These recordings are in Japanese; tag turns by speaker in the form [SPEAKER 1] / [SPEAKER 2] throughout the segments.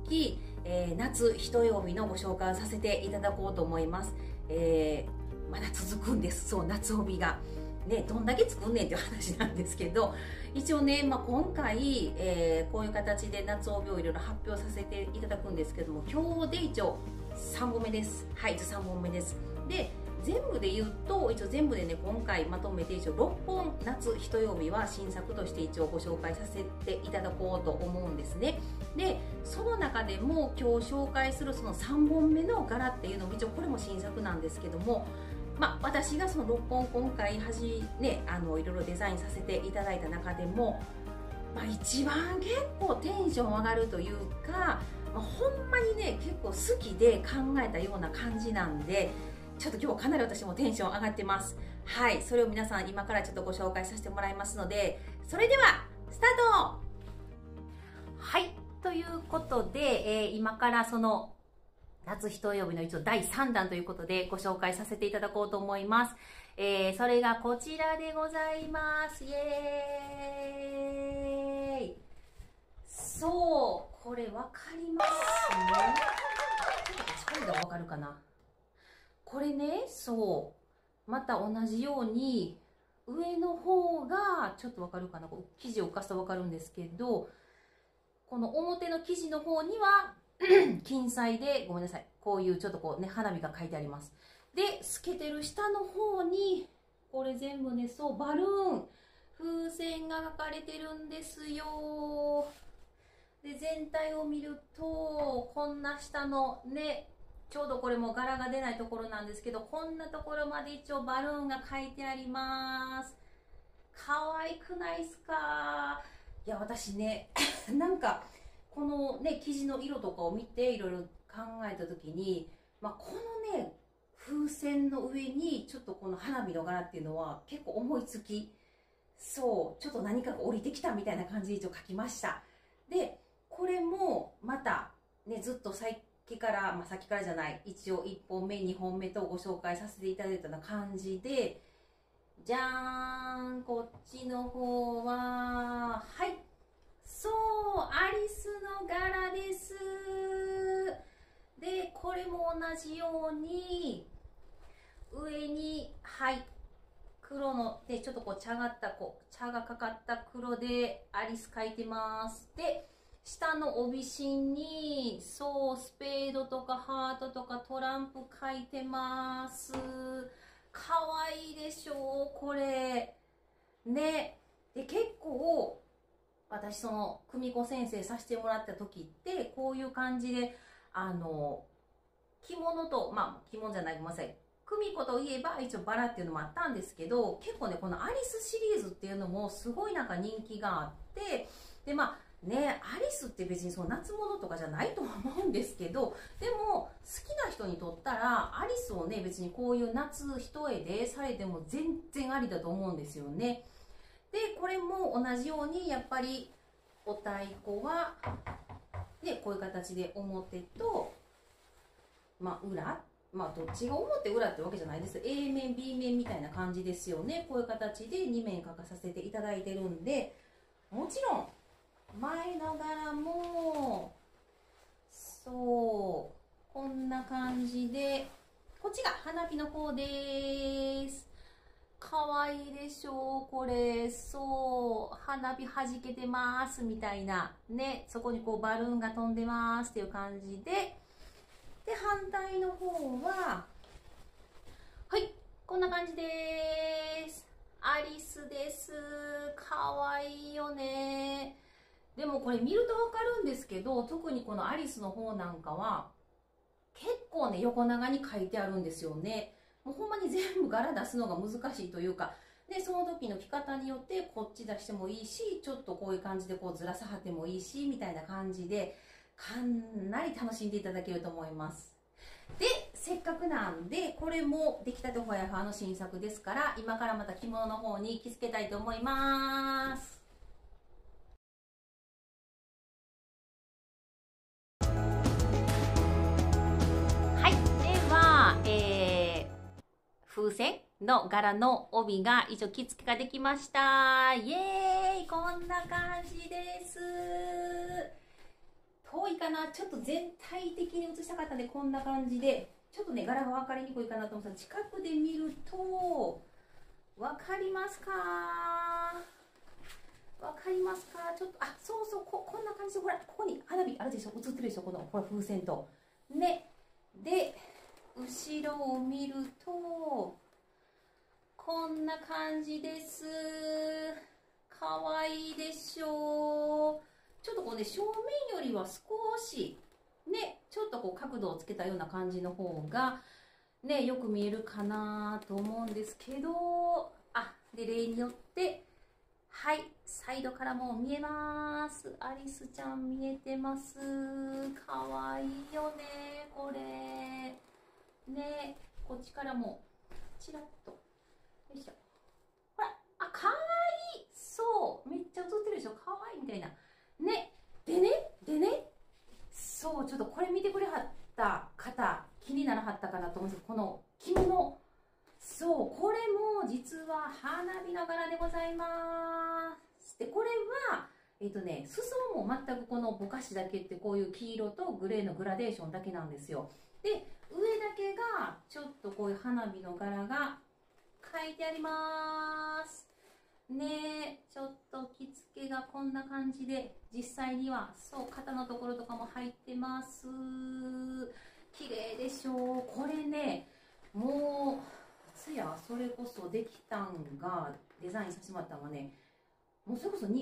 [SPEAKER 1] き、夏一曜日のご紹介をさせていただこうと思います。まだ続くんです。そう、夏帯が。ね、どんだけ作んねんっていう話なんですけど、一応ね、今回、こういう形で夏帯をいろいろ発表させていただくんですけども、今日で一応3本目です。はい、3本目です。で、全部で言うと、一応全部でね、今回まとめて一応6本夏一曜日は新作として一応ご紹介させていただこうと思うんですね。で、その中でも今日紹介するその3本目の柄っていうのも一応これも新作なんですけども、私がその6本今回いろいろデザインさせていただいた中でも、一番結構テンション上がるというか、ほんまにね結構好きで考えたような感じなんで、ちょっと今日かなり私もテンション上がってます。はい、それを皆さん今からちょっとご紹介させてもらいますので、それではスタート。はい、ということで、今からその夏一曜日の一応第3弾ということでご紹介させていただこうと思います。それがこちらでございます。イエーイ。そう、これわかりますね。ちょっと近いがわかるかな。これね、そう、また同じように上の方がちょっとわかるかな、こう生地を浮かすとわかるんですけど、この表の生地の方には金彩で、ごめんなさい、こういうちょっとこうね、花火が書いてあります。で、透けてる下の方に、これ全部ね、そう、バルーン、風船が描かれてるんですよ。で、全体を見ると、こんな下のね、ちょうどこれも柄が出ないところなんですけど、こんなところまで一応バルーンが書いてあります。可愛くないっすか？いや、私ね、なんか、このね、生地の色とかを見ていろいろ考えた時に、このね、風船の上にちょっとこの花火の柄っていうのは結構思いつき、そう、ちょっと何かが降りてきたみたいな感じで一応書きました。で、これもまたね、ずっとさっきから、さっきからじゃない、一応1本目、2本目とご紹介させていただいたような感じで、じゃーん、こっちの方は、はい、そう、アリスの柄です。で、これも同じように、上に、はい、黒の、で、ちょっとこう茶がかかった黒でアリス描いてます。で、下の帯芯に、そう、スペードとかハートとかトランプ描いてます。かわいいでしょう、これ。ね。で、結構、私その久美子先生させてもらった時ってこういう感じで着物と着物じゃない、ごめんなさい、久美子といえば一応バラっていうのもあったんですけど、結構ねこのアリスシリーズっていうのもすごいなんか人気があって、でね、アリスって別にその夏物とかじゃないと思うんですけど、でも好きな人にとったらアリスをね別にこういう夏一重でされても全然ありだと思うんですよね。で、これも同じようにやっぱりお太鼓は、ね、こういう形で表と、裏、どっちが表裏ってわけじゃないです。A 面 B 面みたいな感じですよね。こういう形で2面描かさせていただいてるんで、もちろん前の柄もそうこんな感じで、こっちが花火の方です。かわいいでしょう、これ。そう、花火はじけてますみたいなね、そこにこうバルーンが飛んでますっていう感じで、で反対の方ははい、こんな感じです。アリスです。かわいいよね。でもこれ見るとわかるんですけど、特にこのアリスの方なんかは結構ね横長に書いてあるんですよね。もうほんまに全部柄出すのが難しいというか、でその時の着方によってこっち出してもいいし、ちょっとこういう感じでこうずらさはってもいいしみたいな感じで、かなり楽しんでいただけると思います。で、せっかくなんでこれも出来たてほやほやの新作ですから、今からまた着物の方に着付けたいと思います。はい、では、風船の柄の帯が一応着付けができました。イエーイ、こんな感じです。遠いかな。 な。ちょっと全体的に映したかったんで、こんな感じで、ちょっとね、柄が分かりにくいかなと思ったら、近くで見ると、分かりますか？わかりますか？ちょっと、あ、そうそう、こんな感じで、ほら、ここに花火あるでしょ？映ってるでしょ？この、ほら、風船と。ね。で、後ろを見ると、こんな感じです。かわいいでしょう。ちょっとこうね、正面よりは少し、ね、ちょっとこう角度をつけたような感じの方が、ね、よく見えるかなと思うんですけど、あ、で、例によって、はい、サイドからも見えます。アリスちゃん見えてます。かわいいよね、これ。ね、こっちからも、ちらっと。よいしょ。ほら、あ、かわいい。そう、めっちゃ映ってるでしょ。かわいいみたいな。ね、でね、そう、ちょっとこれ見てくれはった方、気にならはったかなと思うんですけど、この着物。そう、これも実は花火の柄でございます。で、これは、裾も全くこのぼかしだけってこういう黄色とグレーのグラデーションだけなんですよ。で、上だけがちょっとこういう花火の柄が書いてあります。ねえ、ちょっと着付けがこんな感じで、実際にはそう肩のところとかも入ってます。綺麗でしょう。これね、もう、つやそれこそできたんがデザインさせてもらったのがね、もうそれこそ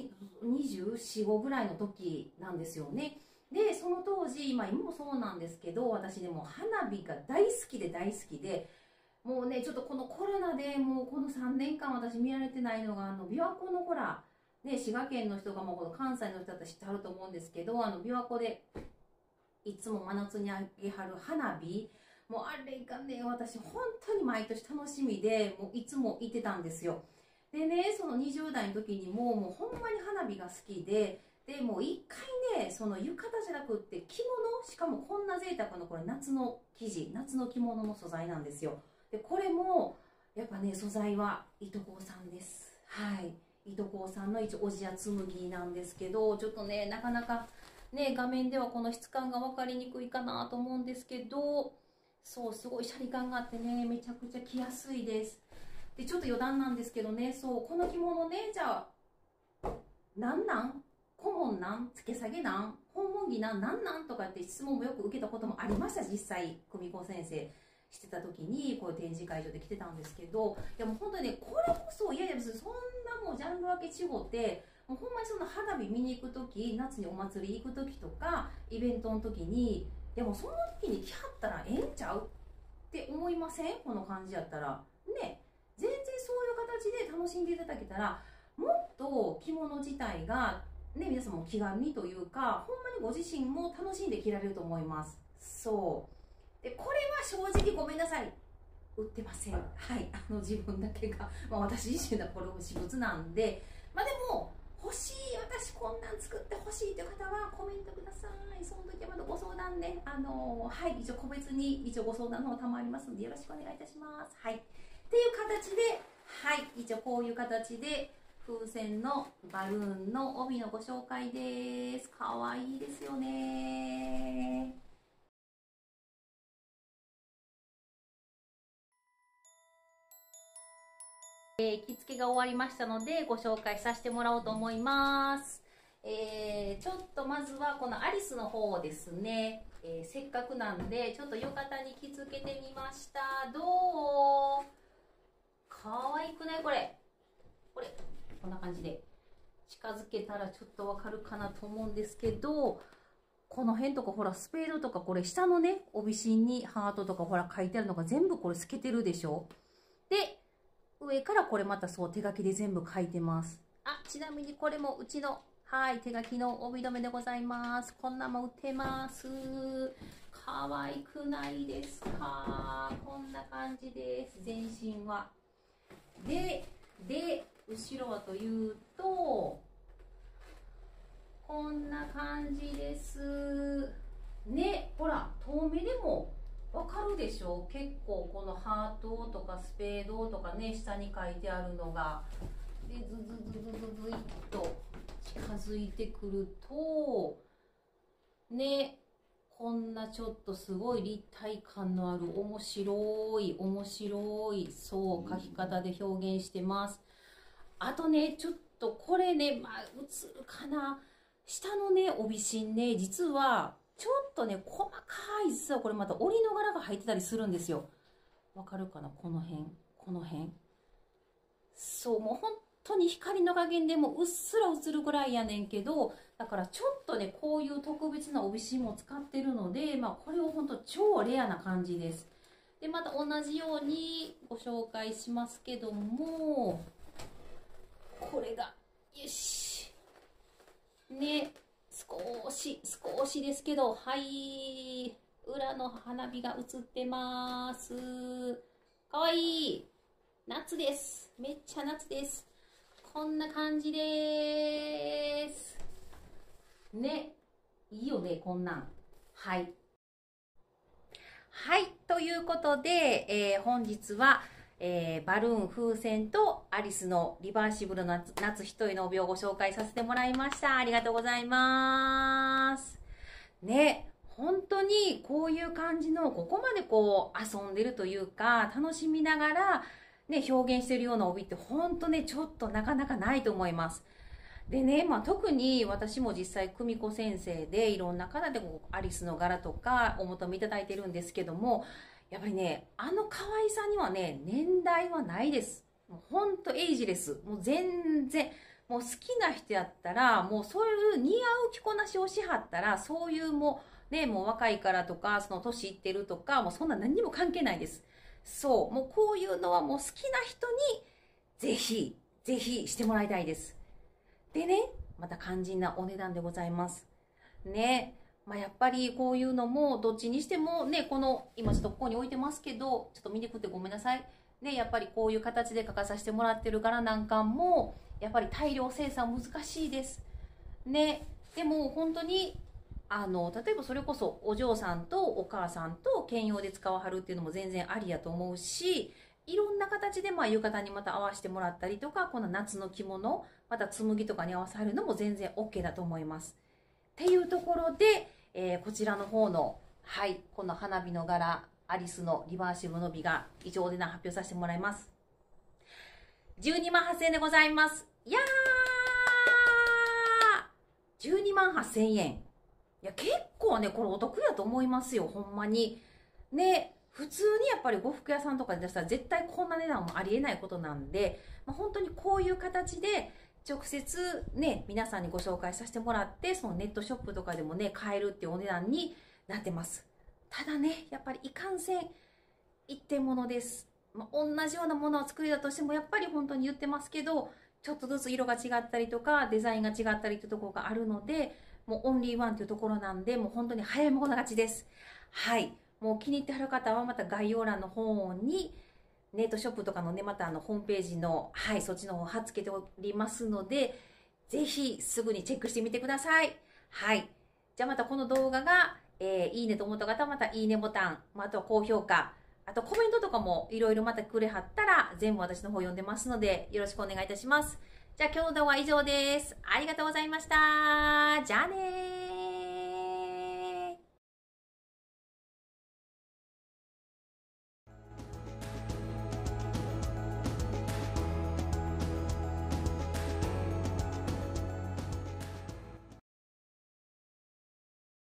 [SPEAKER 1] 24、5ぐらいの時なんですよね。で、その当時、今もそうなんですけど、私でも花火が大好きで、もうね、ちょっとこのコロナでもうこの3年間私見られてないのが、琵琶湖のほら、ね、滋賀県の人がもうこの関西の人だったら知ってはると思うんですけど、琵琶湖でいつも真夏にあげはる花火、もうあれがね、私本当に毎年楽しみで、もういつも行ってたんですよ。でね、その20代の時にもうほんまに花火が好きで、もう一回ね、その浴衣じゃなくって着物、しかもこんな贅沢なこれ夏の生地、夏の着物の素材なんですよ。で、これも、やっぱね、素材は糸高さんです。はい。糸高さんの一応、小千谷紬なんですけど、ちょっとね、なかなか、ね、画面ではこの質感が分かりにくいかなと思うんですけど、そう、すごいシャリ感があってね、めちゃくちゃ着やすいです。で、ちょっと余談なんですけどね、そう、この着物ね、じゃあ、なんなん顧問なん付け下げなん訪問着なんとかって質問もよく受けたこともありました、実際、久美子先生。してた時にこういう展示会場で来てたんですけど、いやもう本当にね、これこそ、いやいや別にそんなもうジャンル分け違って、もうほんまにその花火見に行く時、夏にお祭り行く時とかイベントの時に、でもその時に来はったらええんちゃうって思いません？この感じやったらね、全然そういう形で楽しんでいただけたら、もっと着物自体がね、皆さんも気軽にというか、ほんまにご自身も楽しんで着られると思います。そうで、これは正直ごめんなさい、売ってません。はい、自分だけが、私自身がこれ私物なんで、でも欲しい、私こんなん作って欲しいという方はコメントください。その時はまだご相談ね、はい、一応個別に一応ご相談の方たまりますのでよろしくお願いいたします。はい、っていう形で、はい、一応こういう形で風船のバルーンの帯のご紹介です。かわいいですよね。着付けが終わりましたのでご紹介させてもらおうと思います。ちょっとまずはこのアリスの方ですね、せっかくなんでちょっと浴衣に着付けてみました。どう？かわいくない？これこんな感じで近づけたらちょっとわかるかなと思うんですけど、この辺とかほらスペードとか、これ下のね帯芯にハートとかほら書いてあるのが全部これ透けてるでしょ。で上からこれまたそう手書きで全部書いてます。あ、ちなみにこれもうちの、はい、手書きの帯留めでございます。こんなも売ってます。可愛くないですか？こんな感じです。全身は。で、後ろはというと、こんな感じです。ね、ほら、遠目でもわかるでしょ？結構このハートとかスペードとかね、下に書いてあるのが。で、ズズズズズズイっと近づいてくると、ね、 こんなちょっとすごい立体感のある面白いそう描き方で表現してます。あとね、ちょっとこれね、まあ映るかな、下のね帯芯ね、実はちょっとね細かい、実はこれまた織りの柄が入ってたりするんですよ。わかるかな、この辺そう、もう本当に光の加減でもうっすら映るぐらいやねんけど、だからちょっとねこういう特別な帯芯も使ってるので、まあこれを本当超レアな感じです。でまた同じようにご紹介しますけども、これがよしね、少しですけど、はい、裏の花火が映ってます。かわいい。夏です。めっちゃ夏です。こんな感じです。ね。いいよね、こんなん。はい。はい。ということで、本日は、バルーン風船とアリスのリバーシブルの夏一人の帯をご紹介させてもらいました。ありがとうございます。ね。本当にこういう感じの、ここまでこう遊んでるというか、楽しみながら、ね、表現してるような帯って本当ね、ちょっとなかなかないと思います。でね、まあ、特に私も実際久美子先生でいろんな方でもアリスの柄とかお求めいただいてるんですけども、やっぱりね、あの可愛さにはね、年代はないです。もうほんとエイジレス。もう全然、もう好きな人やったら、もうそういう似合う着こなしをしはったら、そういうもうね、もう若いからとか、その年いってるとか、もうそんな何にも関係ないです。そう、もうこういうのはもう好きな人に、ぜひしてもらいたいです。でね、また肝心なお値段でございます。ね。まあ、やっぱりこういうのもどっちにしてもね、この今ちょっとここに置いてますけど、ちょっと見にくくてごめんなさいね。やっぱりこういう形で描かさせてもらってる柄なんかもやっぱり大量生産難しいですね。でも本当に例えばそれこそお嬢さんとお母さんと兼用で使わはるっていうのも全然ありやと思うし、いろんな形でまあ浴衣にまた合わせてもらったりとか、この夏の着物また紬とかに合わせるのも全然 OK だと思います。っていうところで、こちらの方の、はい、この花火の柄、アリスのリバーシブルの帯が以上で発表させてもらいます。12万8000円でございます。いやー !12 万8000円。いや、結構ね、これお得やと思いますよ、ほんまに。ね、普通にやっぱり呉服屋さんとかで出したら絶対こんな値段もありえないことなんで、まあ、本当にこういう形で、直接ね、皆さんにご紹介させてもらって、そのネットショップとかでもね、買えるっていうお値段になってます。ただね、やっぱりいかんせん一点物です。まあ、同じようなものを作りだとしても、やっぱり本当に言ってますけど、ちょっとずつ色が違ったりとか、デザインが違ったりというところがあるので、もうオンリーワンというところなんで、もう本当に早い者勝ちです。はい。もう気に入ってはる方はまた概要欄の方に、ネットショップとかのね、またホームページの、はい、そっちの方貼っ付けておりますので、ぜひすぐにチェックしてみてください。はい。じゃあまたこの動画が、いいねと思った方はまたいいねボタン、あとは高評価、あとコメントとかもいろいろまたくれはったら全部私の方読んでますのでよろしくお願いいたします。じゃあ今日の動画は以上です。ありがとうございました。じゃあねー。